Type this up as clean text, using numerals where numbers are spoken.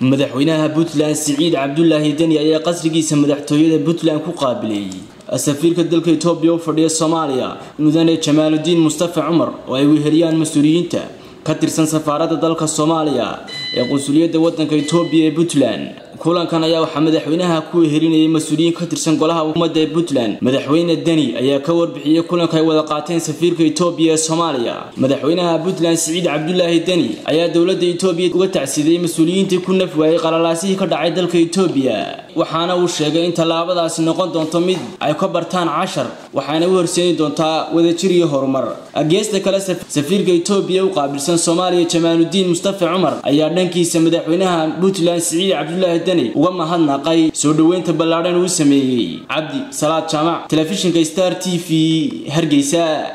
madaxweynaha Puntland Siciid Cabdullaahi Dani ayaa qasrigiisa madaxtooyada Puntland ku qaabilay safiirka dalka Itoobiya u fadhiya Soomaaliya mudane Jamaaluddin Mustafa Umar oo ay weheliyaan mas'uuliyiinta ka tirsan safaaradda dalka Soomaaliya ee qunsuliyadda waddanka Itoobiya ee Puntland kulankan ayaa waxa madaxweynaha ku wehelinayay mas'uuliyiin ka tirsan golaha ummadda ee Puntland madaxweyne Dani ayaa ka warbixiyay kulanka ay wada qaateen safiirka Itoobiya ee Soomaaliya madaxweynaha Puntland Siciid Cabdullaahi Dani ayaa dawladda Itoobiya uga tacsiiday mas'uuliyiintii ku nafwaayay qalalaasihii ka dhacay dalka Itoobiya waxaana uu sheegay in talaabadaasi noqon doonto mid ay ka bartaan 10 waxaana u horseedi doontaa wadajir iyo horumar ageesta kale safiirka Itoobiya u qaabilsan Soomaaliya Jamaaluddin Mustafa Umar ayaa dhankiisa madaxweynaha Puntland Siciid Cabdullaahi Dani uga mahadnaqay soo dhaweynta ballaaran uu sameeyay Cabdi Salaad Jaamac telefishinka Star TV Hargeysa